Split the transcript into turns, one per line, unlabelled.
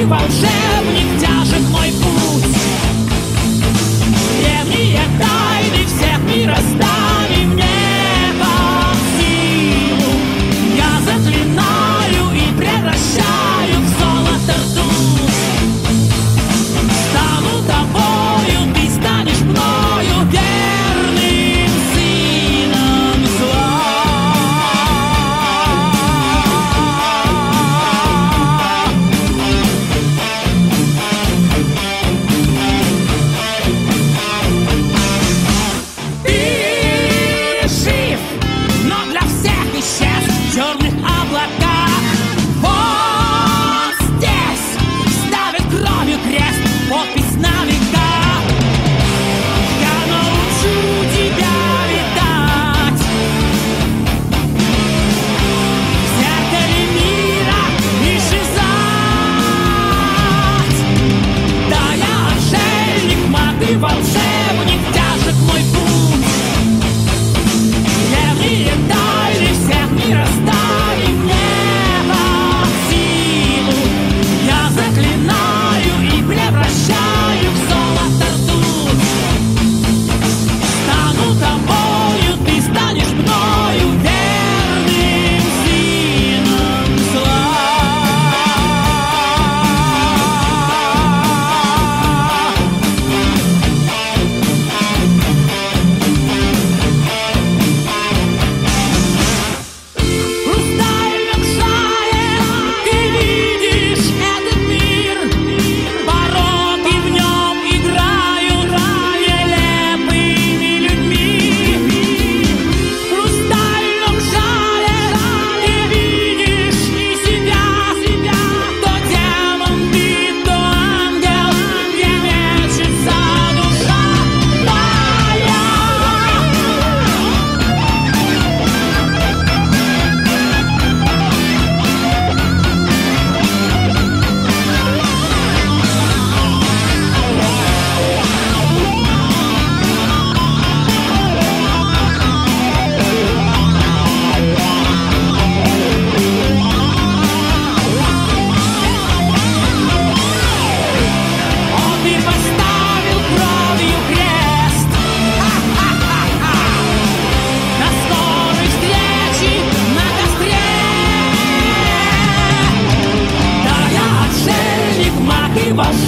и волшебник, тяжек мой путь. Древние тайны всех мирозданий мне под силу. Я заклинаю и превращаю в золото ртуть. Стану тобою, ты станешь мною, верным сыном зла. Ты жив, но для всех исчез в черных облаках. Вот здесь ставит кровью крест, подпись на века. Я научу тебя летать в зеркале мира, исчезать. Да, я отшельник, маг и волшебник, тяжек мой путь. Древние тайны всех мирозданий мне под силу. Я заклинаю и превращаю в золото ртуть. Стану тобою, ты станешь мною, верным сыном зла. В хрустальном шаре ты видишь этот мир. Пороки в нем играют нелепыми людьми. В хрустальном шаре ты видишь и себя. То демон ты, то ангел, где мечется душа твоя. Он и поставил кровью крест. Ха-ха-ха-ха. До скорой встречи на костре. Да, я отшельник, маг и волшебник.